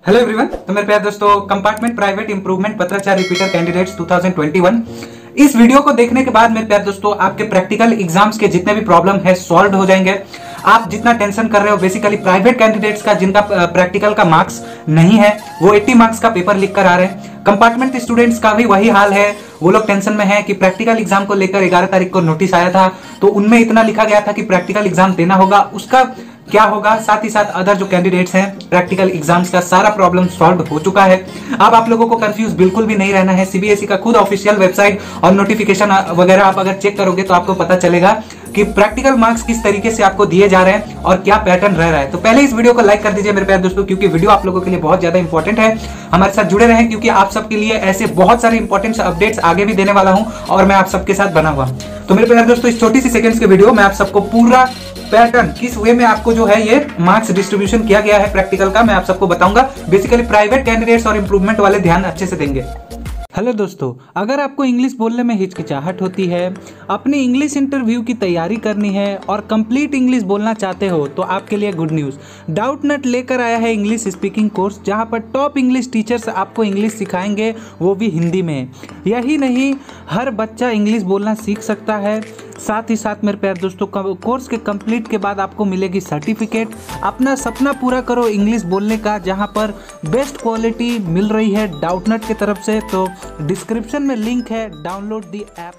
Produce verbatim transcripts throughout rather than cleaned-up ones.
Hello everyone, तो मेरे प्यारे दोस्तों, कंपार्टमेंट प्राइवेट इंप्रूवमेंट पत्राचार रिपीटर कैंडिडेट्स दो हज़ार इक्कीस, इस वीडियो को देखने के बाद मेरे प्यारे दोस्तों आपके प्रैक्टिकल एग्जाम्स के जितने भी प्रॉब्लम है सॉल्व हो जाएंगे। आप जितना टेंशन कर रहे हो बेसिकली प्राइवेट कैंडिडेट्स का, जिनका प्रैक्टिकल का मार्क्स नहीं है, वो अस्सी मार्क्स का पेपर लिख कर आ रहे हैं। कंपार्टमेंट स्टूडेंट्स का भी वही हाल है, वो लोग टेंशन में है कि प्रैक्टिकल एग्जाम को लेकर ग्यारह तारीख को नोटिस आया था, तो उनमें इतना लिखा गया था कि प्रैक्टिकल एग्जाम देना होगा, उसका क्या होगा। साथ ही साथ अदर जो कैंडिडेट्स हैं प्रैक्टिकल एग्जाम्स का सारा प्रॉब्लम सॉल्व हो चुका है। अब आप लोगों को कंफ्यूज बिल्कुल भी नहीं रहना है। सीबीएसई का खुद ऑफिशियल वेबसाइट और नोटिफिकेशन वगैरह आप अगर चेक करोगे तो आपको पता चलेगा कि प्रैक्टिकल मार्क्स किस तरीके से आपको दिए जा रहे हैं और क्या पैटर्न रह रहा है। तो पहले इस वीडियो को लाइक कर दीजिए मेरे प्यारे दोस्तों, क्योंकि वीडियो आप लोगों के लिए बहुत ज्यादा इंपॉर्टेंट है। हमारे साथ जुड़े रहें, क्योंकि आप सबके लिए ऐसे बहुत सारे इंपॉर्टेंट अपडेट्स आगे भी देने वाला हूं और मैं आप सबके साथ बना हुआ। तो मेरे प्यारे दोस्तों, इस छोटी सी सेकंड्स के वीडियो में आप सबको पूरा पैटर्न किस वे में आपको जो है ये मार्क्स डिस्ट्रीब्यूशन किया गया है प्रैक्टिकल का, मैं आप सबको बताऊंगा। बेसिकली प्राइवेट कैंडिडेट्स और इंप्रूवमेंट वाले ध्यान अच्छे से देंगे। हेलो दोस्तों, अगर आपको इंग्लिश बोलने में हिचकिचाहट होती है, अपनी इंग्लिश इंटरव्यू की तैयारी करनी है और कंप्लीट इंग्लिश बोलना चाहते हो, तो आपके लिए गुड न्यूज़। डाउटनट लेकर आया है इंग्लिश स्पीकिंग कोर्स, जहां पर टॉप इंग्लिश टीचर्स आपको इंग्लिश सिखाएंगे, वो भी हिंदी में। यही नहीं, हर बच्चा इंग्लिश बोलना सीख सकता है। साथ ही साथ मेरे प्यारे दोस्तों, कोर्स के कंप्लीट के बाद आपको मिलेगी सर्टिफिकेट। अपना सपना पूरा करो इंग्लिश बोलने का, जहां पर बेस्ट क्वालिटी मिल रही है डाउटनट की तरफ से। तो डिस्क्रिप्शन में लिंक है, डाउनलोड दी ऐप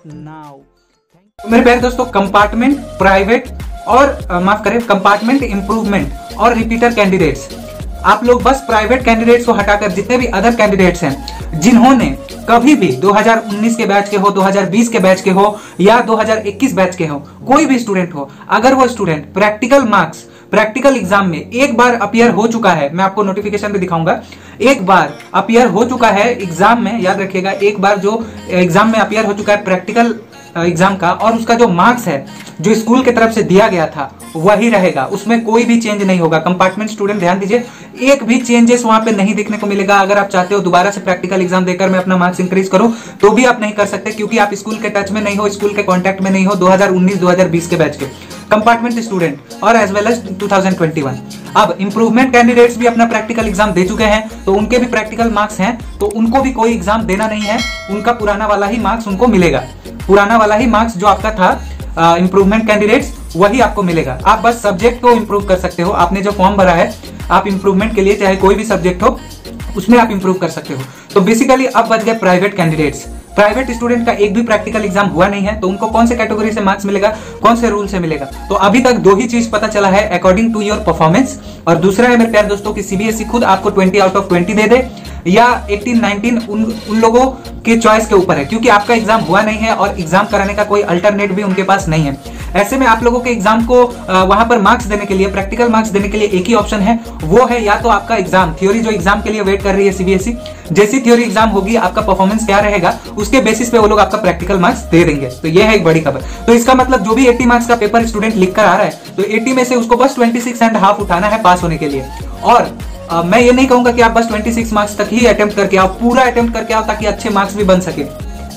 नाउ। मेरे प्यारे दोस्तों, कंपार्टमेंट प्राइवेट और माफ करें कंपार्टमेंट इंप्रूवमेंट और रिपीटर कैंडिडेट्स, आप लोग बस प्राइवेट कैंडिडेट्स को हटाकर जितने भी अदर कैंडिडेट्स हैं जिन्होंने कभी भी दो हज़ार उन्नीस के बैच के हो, दो हज़ार बीस के बैच के हो या दो हज़ार इक्कीस बैच के हो, कोई भी स्टूडेंट हो, अगर वो student practical marks practical exam में एक बार अपीयर हो चुका है, मैं आपको नोटिफिकेशन भी दिखाऊंगा, एक बार अपीयर हो चुका है एग्जाम में, याद रखिएगा, एक बार जो एग्जाम में अपीयर हो चुका है प्रैक्टिकल एग्जाम का, और उसका जो मार्क्स है जो स्कूल की तरफ से दिया गया था वही रहेगा, उसमें कोई भी चेंज नहीं होगा। कंपार्टमेंट स्टूडेंट ध्यान दीजिए, एक भी चेंजेस वहां पे नहीं देखने को मिलेगा। अगर आप चाहते हो दोबारा से प्रैक्टिकल एग्जाम देकर मैं अपना मार्क्स इंक्रीज करूं, तो भी आप नहीं कर सकते, क्योंकि आप स्कूल के टच में नहीं हो, स्कूल के कॉन्टैक्ट में नहीं हो दो हज़ार उन्नीस दो हज़ार बीस के बैच के कंपार्टमेंट स्टूडेंट और एज वेल एज दो हज़ार इक्कीस। अब इंप्रूवमेंट कैंडिडेट्स भी अपना प्रैक्टिकल एग्जाम दे चुके हैं, तो उनके भी प्रैक्टिकल मार्क्स हैं, तो उनको भी कोई एग्जाम देना नहीं है, उनका पुराना वाला ही मार्क्स उनको मिलेगा। पुराना वाला ही मार्क्स जो आपका था इंप्रूवमेंट कैंडिडेट्स, वही आपको मिलेगा। आप बस सब्जेक्ट को इंप्रूव कर सकते हो। आपने जो फॉर्म भरा है आप इंप्रूवमेंट के लिए, चाहे कोई भी सब्जेक्ट हो, उसमें आप इंप्रूव कर सकते हो। तो बेसिकली अब बच गए प्राइवेट कैंडिडेट्स। प्राइवेट स्टूडेंट का एक भी प्रैक्टिकल एग्जाम हुआ नहीं है, तो उनको कौन से कैटेगरी से मार्क्स मिलेगा, कौन से रूल से मिलेगा? तो अभी तक दो ही चीज पता चला है, अकॉर्डिंग टू योर परफॉर्मेंस, और दूसरा है मेरे प्यारे दोस्तों कि सीबीएसई खुद आपको बीस आउट ऑफ बीस दे दे या अठारह उन्नीस, उन उन लोगों के चॉइस के ऊपर है, क्योंकि आपका एग्जाम हुआ नहीं है और एग्जाम कराने का कोई अल्टरनेट भी उनके पास नहीं है। ऐसे में आप लोगों के एग्जाम को वहां पर मार्क्स देने के लिए, प्रैक्टिकल मार्क्स देने के लिए एक ही ऑप्शन है, वो है या तो आपका एग्जाम थ्योरी, जो एग्जाम के लिए वेट कर रही है सीबीएसई, जैसी थ्योरी एग्जाम होगी आपका परफॉर्मेंस क्या रहेगा उसके बेसिस पे वो लोग आपका प्रैक्टिकल मार्क्स दे देंगे। तो ये है एक बड़ी खबर। तो इसका मतलब जो भी अस्सी मार्क्स का पेपर स्टूडेंट लिख कर आ रहा है, तो अस्सी में से उसको बस छब्बीस एंड हाफ उठाना है पास होने के लिए। और Uh, मैं ये नहीं कहूंगा कि आप बस छब्बीस मार्क्स तक ही अटेम्प्ट करके आओ, पूरा अटेम्प्ट करके आओ ताकि अच्छे मार्क्स भी बन सके।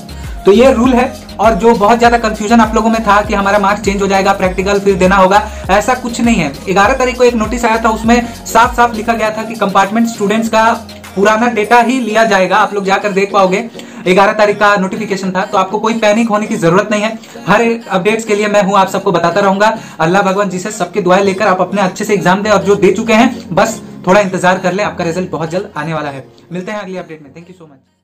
तो ये रूल है। और जो बहुत ज्यादा कंफ्यूजन आप लोगों में था कि हमारा मार्क्स चेंज हो जाएगा, प्रैक्टिकल फिर देना होगा, ऐसा कुछ नहीं है। ग्यारह तारीख को एक नोटिस आया था, उसमें साफ साफ लिखा गया था कि कंपार्टमेंट स्टूडेंट्स का पुराना डेटा ही लिया जाएगा। आप लोग जाकर देख पाओगे, ग्यारह तारीख का नोटिफिकेशन था, तो आपको कोई पैनिक होने की जरूरत नहीं है। हर अपडेट्स के लिए मैं हूं, आप सबको बताता रहूंगा। अल्लाह भगवान जी से सबके दुआएं लेकर आप अपने अच्छे से एग्जाम दें, और जो दे चुके हैं बस थोड़ा इंतजार कर लें, आपका रिजल्ट बहुत जल्द आने वाला है। मिलते हैं अगली अपडेट में। Thank you so much.